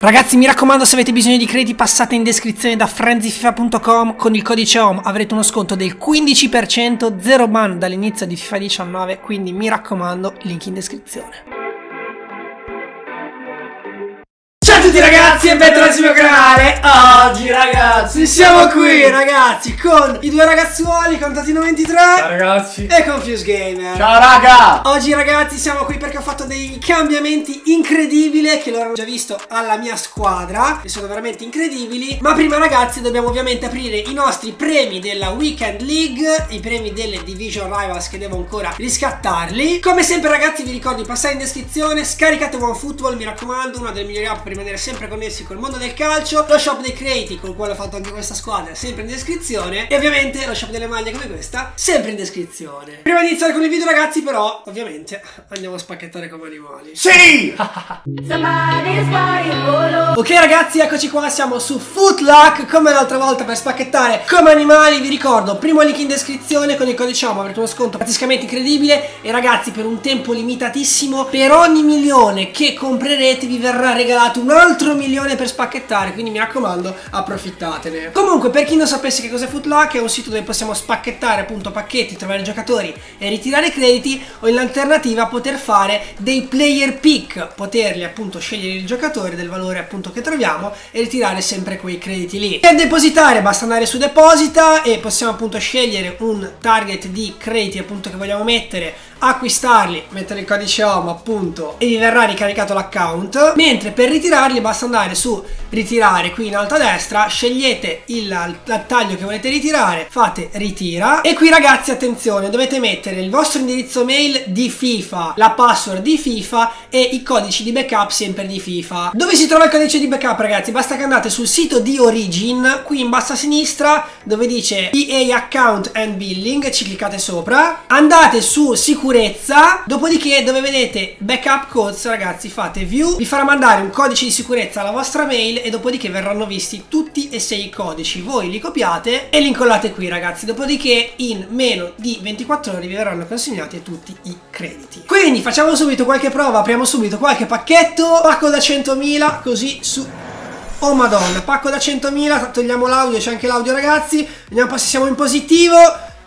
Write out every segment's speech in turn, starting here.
Ragazzi, mi raccomando, se avete bisogno di crediti passate in descrizione da frenzyfifa.com. Con il codice HOME avrete uno sconto del 15%, 0 ban dall'inizio di FIFA 19, quindi mi raccomando, link in descrizione. Ciao a tutti ragazzi e bentornati sul mio canale. Oggi ragazzi siamo qui ragazzi con i due ragazzuoli con Tatino23. Ciao ragazzi. E con Fuse Gamer. Ciao raga. Oggi ragazzi siamo qui perché ho fatto dei cambiamenti incredibili che loro hanno già visto alla mia squadra e sono veramente incredibili. Ma prima ragazzi dobbiamo ovviamente aprire i nostri premi della Weekend League, i premi delle Division Rivals che devo ancora riscattarli. Come sempre ragazzi vi ricordo di passare in descrizione, scaricate OneFootball, mi raccomando, una delle migliori app per rimanere sempre connessi col mondo del calcio. Lo shop dei credi con il quale ho fatto anche questa squadra sempre in descrizione, e ovviamente lo shop delle maglie come questa sempre in descrizione. Prima di iniziare con il video ragazzi però ovviamente andiamo a spacchettare come animali. Sì. Ok ragazzi, eccoci qua, siamo su Footlock come l'altra volta per spacchettare come animali. Vi ricordo, primo link in descrizione, con il codice HOME avrete uno sconto praticamente incredibile. E ragazzi, per un tempo limitatissimo, per ogni milione che comprerete vi verrà regalato un altro milione per spacchettare, quindi mi raccomando approfittatene. Comunque, per chi non sapesse che cos'è Footlock, è un sito dove possiamo spacchettare appunto pacchetti, trovare giocatori e ritirare crediti, o in alternativa poter fare dei player pick, poterli appunto scegliere il giocatore del valore appunto che troviamo e ritirare sempre quei crediti lì. Per depositare basta andare su Deposita e possiamo appunto scegliere un target di crediti appunto che vogliamo mettere, acquistarli, mettere il codice HOME appunto e vi verrà ricaricato l'account. Mentre per ritirarli basta andare su ritirare qui in alto a destra, scegliete il taglio che volete ritirare, fate ritira e qui ragazzi attenzione, dovete mettere il vostro indirizzo mail di FIFA, la password di FIFA e i codici di backup sempre di FIFA. Dove si trova il codice di backup ragazzi? Basta che andate sul sito di Origin, qui in basso a sinistra dove dice EA Account and Billing, ci cliccate sopra, andate su sicurezza, dopodiché dove vedete backup codes ragazzi fate view, vi farà mandare un codice di sicurezza alla vostra mail e dopodiché verranno visti tutti e 6 i codici, voi li copiate e li incollate qui ragazzi, dopodiché in meno di 24 ore vi verranno consegnati tutti i crediti. Quindi facciamo subito qualche prova, apriamo subito qualche pacchetto, pacco da 100.000 così su... Oh madonna, pacco da 100.000, togliamo l'audio, c'è anche l'audio ragazzi, vediamo un po' se siamo in positivo.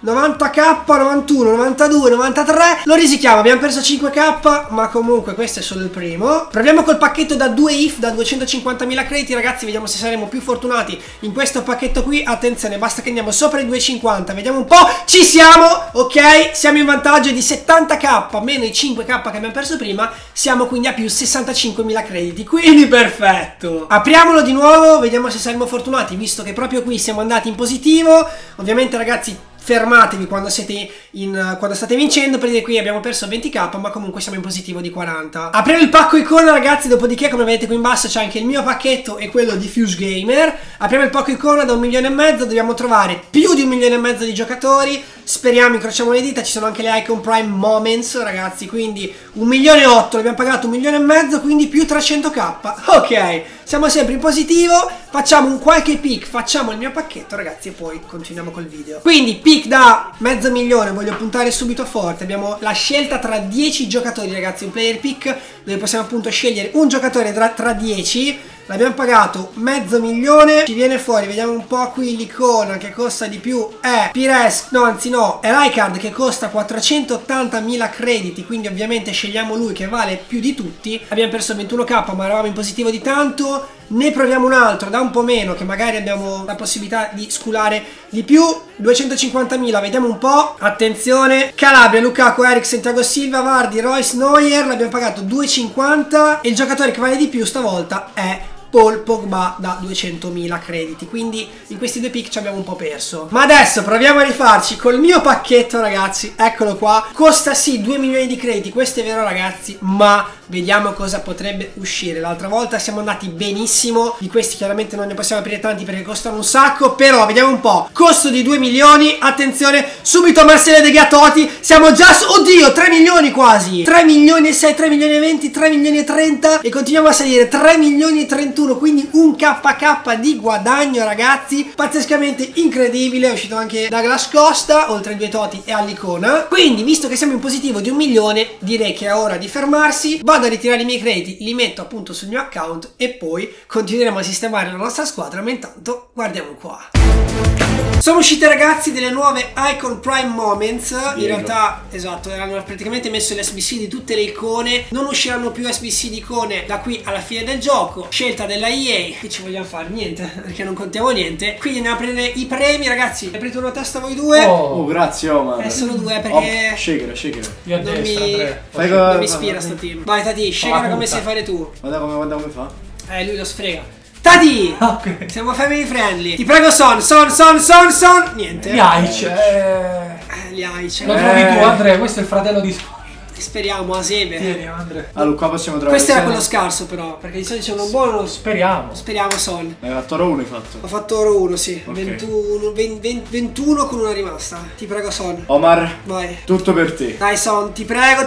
90k, 91, 92, 93. Lo risichiamo, abbiamo perso 5k, ma comunque questo è solo il primo. Proviamo col pacchetto da 2 if, da 250.000 crediti ragazzi, vediamo se saremo più fortunati in questo pacchetto qui. Attenzione, basta che andiamo sopra i 250, vediamo un po'. Ci siamo, ok, siamo in vantaggio di 70k, meno i 5k che abbiamo perso prima. Siamo quindi a più 65.000 crediti, quindi perfetto. Apriamolo di nuovo, vediamo se saremo fortunati, visto che proprio qui siamo andati in positivo. Ovviamente ragazzi fermatevi quando siete quando state vincendo, perché qui abbiamo perso 20k ma comunque siamo in positivo di 40. Apriamo il pacco icona ragazzi, dopodiché come vedete qui in basso c'è anche il mio pacchetto e quello di Fuse Gamer. Apriamo il pacco icona da 1,5 milioni, dobbiamo trovare più di 1,5 milioni di giocatori, speriamo, incrociamo le dita. Ci sono anche le Icon Prime Moments ragazzi, quindi 1,8 milioni, abbiamo pagato 1,5 milioni, quindi più 300k. Ok, siamo sempre in positivo, facciamo un qualche pick, facciamo il mio pacchetto ragazzi e poi continuiamo col video. Quindi pick da 500.000, voglio puntare subito forte. Abbiamo la scelta tra 10 giocatori ragazzi, un player pick dove possiamo appunto scegliere un giocatore tra 10. L'abbiamo pagato 500.000, ci viene fuori, vediamo un po' qui l'icona che costa di più, è Pires, no anzi no, è Rijkaard che costa 480.000 crediti, quindi ovviamente scegliamo lui che vale più di tutti. Abbiamo perso 21k ma eravamo in positivo di tanto, ne proviamo un altro da un po' meno che magari abbiamo la possibilità di sculare di più, 250.000, vediamo un po', attenzione, Calabria, Lukaku, Eriksen, Thiago Silva, Vardy, Royce, Neuer, l'abbiamo pagato 250 e il giocatore che vale di più stavolta è Paul Pogba da 200.000 crediti, quindi in questi due pick ci abbiamo un po' perso. Ma adesso proviamo a rifarci col mio pacchetto ragazzi, eccolo qua, costa sì 2 milioni di crediti, questo è vero ragazzi, ma vediamo cosa potrebbe uscire. L'altra volta siamo andati benissimo, di questi chiaramente non ne possiamo aprire tanti perché costano un sacco, però vediamo un po', costo di 2 milioni, attenzione, subito Marcelo De Ghiatotti, siamo già su, oddio, 3 milioni quasi, 3 milioni e 6, 3 milioni e 20, 3 milioni e 30 e continuiamo a salire, 3 milioni e 31 21, quindi un KK di guadagno, ragazzi, pazzescamente incredibile. È uscito anche Douglas Costa, oltre ai 2 Toti e all'icona. Quindi, visto che siamo in positivo di 1 milione, direi che è ora di fermarsi. Vado a ritirare i miei crediti, li metto appunto sul mio account e poi continueremo a sistemare la nostra squadra, ma intanto guardiamo qua. Sono uscite, ragazzi, delle nuove Icon Prime Moments. In realtà, esatto, hanno praticamente messo l'SBC di tutte le icone. Non usciranno più SBC di icone da qui alla fine del gioco. Scelta della EA. Che ci vogliamo fare? Niente, perché non contiamo niente. Quindi andiamo a prendere i premi, ragazzi. Aprite una testa voi due. Oh, grazie, Omar. Sono 2 perché... Shaker. Io a destra, Andrea. Non mi ispira sto team. Vai, Tati, shaker come sai fare tu. Guarda come fa. Lui lo sfrega. Tati! Ok. Siamo family friendly. Ti prego, Son. Niente. Gli Aic. Gli Aic. Lo trovi tu, Andrea. Questo è il fratello di Son. Speriamo, Asebe. Tieni, Andrea. Allora, qua possiamo trovare. Questo era quello scarso, però. Perché di solito c'è uno buono. Speriamo. Speriamo, Son. Hai fatto oro 1, hai fatto. Ho fatto oro 1, sì. Ok. 21 con una rimasta. Ti prego, Son. Omar, Vai. tutto per te. Dai, Son, ti prego.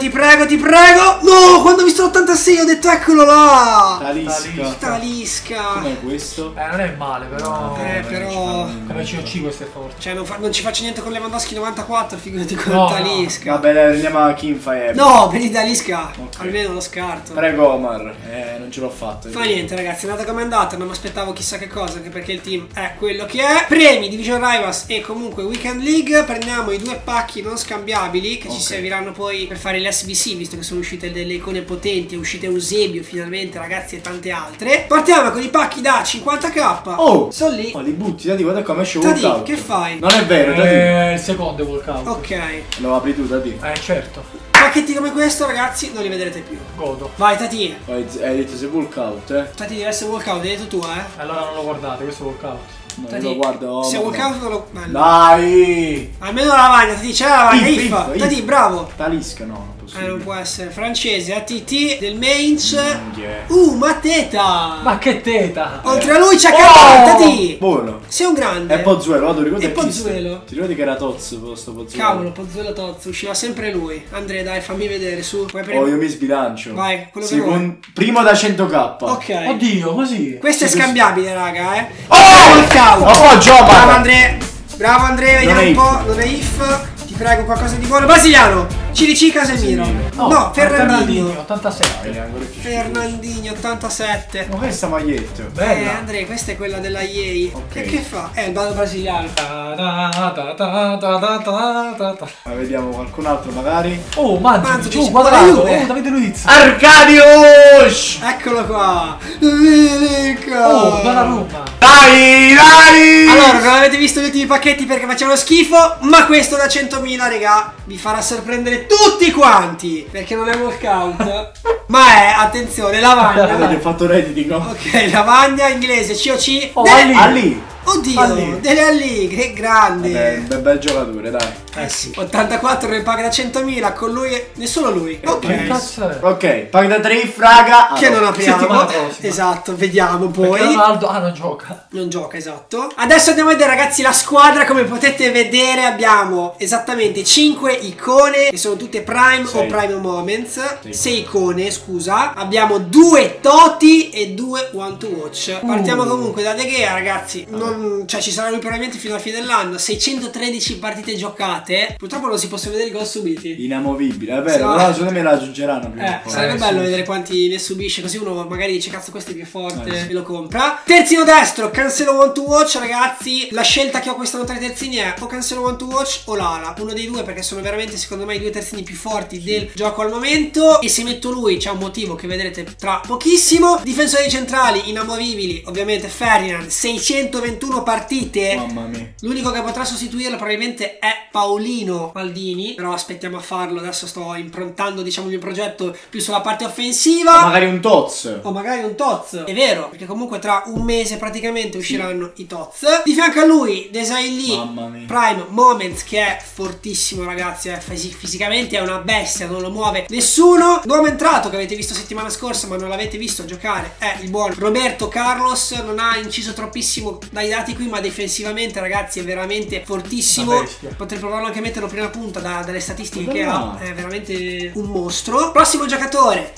No, quando ho visto l'86 ho detto eccolo là. Talisca. Com'è questo? Non è male, però. Però. Come COC questo è forte. Cioè, non ci faccio niente con Lewandowski 94, figurati con No, Talisca. Vabbè, dai, andiamo a Kimfire. No, per i Talisca. Ok. Almeno lo scarto. Prego, Omar. Non ce l'ho fatto. Fa niente, ragazzi, è andata come è andata. Non mi aspettavo chissà che cosa, anche perché il team è quello che è. Premi, Division Rivals e comunque Weekend League. Prendiamo i 2 pacchi non scambiabili che ci serviranno poi per fare l'SBC, visto che sono uscite delle icone potenti. È uscite Eusebio finalmente, ragazzi, e tante altre. Partiamo con i pacchi da 50k. Oh! Sono lì. Oh, li butti, Tati, guarda come esce Tati, walkout. che fai? Non è vero, Tati. Il secondo è walkout. Ok. Lo apri tu, Tati. Certo. Pacchetti come questo, ragazzi, non li vedrete più. Godo. Vai, Tati. Hai detto sei walkout, Tati deve essere walkout, hai detto tu, Allora non lo guardate, questo è walkout. No, Tati, io lo guardo. se Omar, walkout non lo... Bello. Dai! Almeno la lavagna, Tati, c'è la lavagna, If. Tati, bravo. Talisca, no, non possibile. Non può essere. Francese, ATT del Mainz. Minchia. Mateta. Ma che teta! Oltre a lui c'è Tati. Buono. Sei un grande. È Pozzuelo, vado, ricordi E Pozzuelo. Ti ricordi che era Tozzo questo Pozzuelo? Cavolo, Pozzuelo Tozzo, usciva sempre lui. Andrea, dai, fammi vedere, su. Puoi Oh, io mi sbilancio. Vai, quello che vuoi. Primo da 100k. Ok. Oddio, così. Questo è scambiabile, raga, Oh! Walkout. Appoggio, Bravo Andrea, vediamo un po'. Non è if. Ti prego, qualcosa di buono. Brasiliano. Cilici Casemiro. No, Fernandinho. 87. Fernandinho 87. Ma questa maglietta. Bella. Andrea, questa è quella della EA. Ok. Che fa? È il ballo brasiliano. Vediamo qualcun altro magari. Oh, Manzo, dice, quadrato. Juve. Davide Luiz. Arcadius! Eccolo qua. Oh, Donnarumma. Dai! Allora, non avete visto gli ultimi pacchetti perché facevano schifo, ma questo da 100.000, raga, vi farà sorprendere tutti quanti, perché non è walkout, ma è, attenzione, lavagna. Ho fatto redding, no? Ok, lavagna inglese, COC. Oh, Ali. Oddio, Dele Alli, che grande. Un bel giocatore, dai. Sì. 84 nel pack da 100.000, con lui e solo lui. Che Ok. cazzo è? Ok, paga da 3, fraga. Che non apriamo. settimana prossima. Esatto, vediamo poi. Perché Ronaldo, non gioca. Non gioca, esatto. Adesso andiamo a vedere, ragazzi, la squadra. Come potete vedere abbiamo esattamente 5 icone, che sono tutte Prime o Prime Moments. 6 icone, scusa. Abbiamo 2 Toti e 2 One to Watch. Partiamo comunque da De Gea, ragazzi. Cioè ci sarà lui probabilmente fino alla fine dell'anno. 613 partite giocate. Purtroppo non si possono vedere i gol subiti. Inamovibile, è vero, però secondo me la aggiungeranno prima o poi. Sarebbe bello vedere quanti ne subisce, così uno magari dice cazzo questo è più forte e lo compra. Terzino destro, Cancelo One to Watch, ragazzi. La scelta che ho quest'anno tra i terzini è o Cancelo One to Watch o Lala, uno dei due, perché sono veramente secondo me i 2 terzini più forti del gioco al momento. E se metto lui c'è un motivo che vedrete tra pochissimo. Difensori centrali inamovibili, ovviamente Ferdinand, 621 partite. Mamma mia. L'unico che potrà sostituirlo probabilmente è Paolino Maldini, però aspettiamo a farlo. Adesso sto improntando, diciamo, il mio progetto più sulla parte offensiva. O magari un Toz. O magari un Toz. È vero, perché comunque tra un mese praticamente usciranno i Toz. Di fianco a lui Desailly, Mamma mia. Prime Moments, che è fortissimo, ragazzi. Fisicamente è una bestia, non lo muove nessuno. Nuovo entrato che avete visto settimana scorsa ma non l'avete visto giocare è il buon Roberto Carlos. Non ha inciso troppissimo dai dati qui, ma difensivamente, ragazzi, è veramente fortissimo. Potrei provarlo dovrò anche metterlo prima punta dalle statistiche che ha. È veramente un mostro. Prossimo giocatore.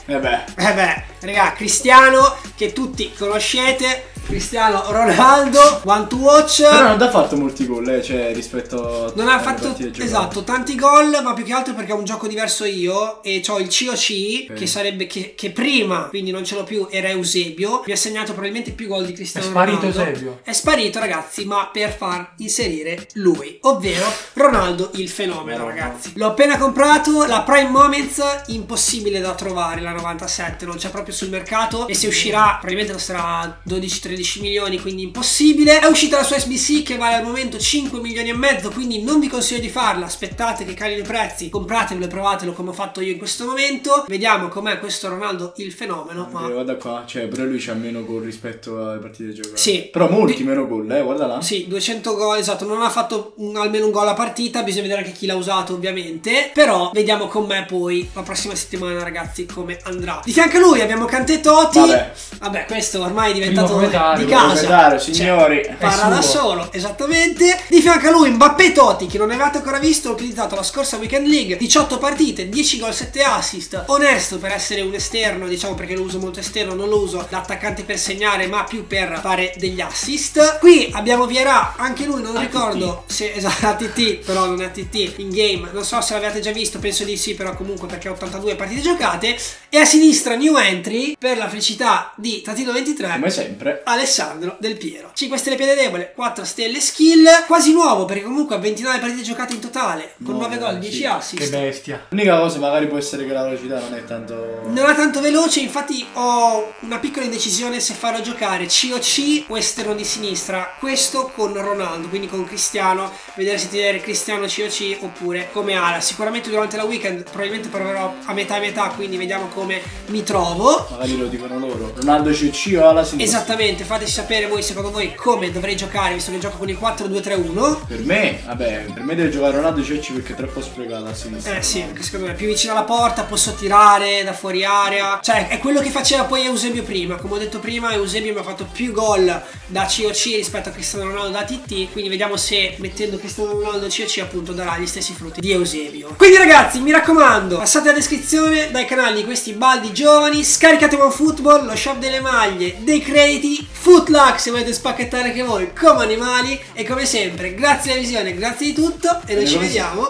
Raga, Cristiano, che tutti conoscete. Cristiano Ronaldo, One to Watch. Però non ha fatto molti gol, cioè rispetto a non ha fatto esatto tanti gol, ma più che altro perché è un gioco diverso io e ho il COC che sarebbe che prima, quindi non ce l'ho più, era Eusebio. Mi ha segnato probabilmente più gol di Cristiano Ronaldo. È sparito Eusebio. È sparito, ragazzi, ma per far inserire lui, ovvero Ronaldo il fenomeno, ragazzi. L'ho appena comprato, la Prime Moments impossibile da trovare, la 97, non c'è proprio sul mercato e se uscirà probabilmente costerà 12-13 milioni, quindi impossibile. È uscita la sua SBC che vale al momento 5 milioni e mezzo, quindi non vi consiglio di farla, aspettate che calino i prezzi, compratelo e provatelo come ho fatto io in questo momento. Vediamo com'è questo Ronaldo il fenomeno. Guarda qua, cioè pure lui c'ha meno gol rispetto alle partite giocate. Sì. Però molti meno gol, guarda là. Sì, 200 gol, esatto, non ha fatto almeno un gol a partita, bisogna vedere anche chi l'ha usato ovviamente, però vediamo com'è poi la prossima settimana, ragazzi, come andrà. Di fianco a lui abbiamo Kanté Totti. Vabbè, questo ormai è diventato di casa, signori, cioè, parla da solo, esattamente. Di fianco a lui Mbappé Totti, che non avevate ancora visto, ho utilizzato la scorsa Weekend League, 18 partite, 10 gol, 7 assist. Onesto per essere un esterno, diciamo, perché lo uso molto esterno, non lo uso da attaccante per segnare ma più per fare degli assist. Qui abbiamo Vieira, anche lui non ricordo se esatto, ATT, però non è ATT in game, non so se l'avete già visto, penso di sì, però comunque perché 82 partite giocate. E a sinistra new entry per la felicità di Tatino23, come sempre, Alessandro Del Piero. 5 stelle piede debole, 4 stelle skill, quasi nuovo perché comunque ha 29 partite giocate in totale, con 9 gol, 10 assist. Che bestia. L'unica cosa magari può essere che la velocità non è tanto... Non è tanto veloce, infatti ho una piccola indecisione se farlo giocare COC o esterno di sinistra, questo con Ronaldo, quindi con Cristiano, vedere se tenere Cristiano COC oppure come ala. Sicuramente durante la weekend probabilmente proverò a metà e metà, quindi vediamo come mi trovo. Magari lo dicono loro, Ronaldo COC o ala sinistra. Esattamente, fateci sapere voi secondo voi come dovrei giocare, visto che gioco con il 4-2-3-1. Per me, vabbè, per me deve giocare Ronaldo COC perché è troppo sprecato a sinistra. Sì, perché secondo me è più vicino alla porta, posso tirare da fuori area. Cioè, è quello che faceva poi Eusebio prima. Come ho detto prima, Eusebio mi ha fatto più gol da COC rispetto a Cristiano Ronaldo da TT. Quindi vediamo se mettendo Cristiano Ronaldo COC appunto darà gli stessi frutti di Eusebio. Quindi ragazzi, mi raccomando, passate alla descrizione dai canali di questi baldi giovani, scaricate OneFootball, lo shop delle maglie, dei crediti, Footlock se volete spacchettare anche voi come animali. E come sempre, grazie alla visione, grazie di tutto e noi ci vediamo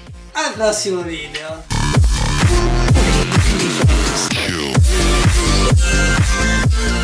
al prossimo video.